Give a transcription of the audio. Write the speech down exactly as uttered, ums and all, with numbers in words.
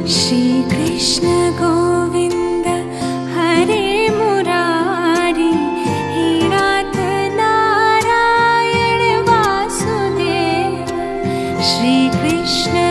श्री कृष्ण गोविंद हरे मुरारी, हे नाथ नारायण वासुदेव। श्री कृष्ण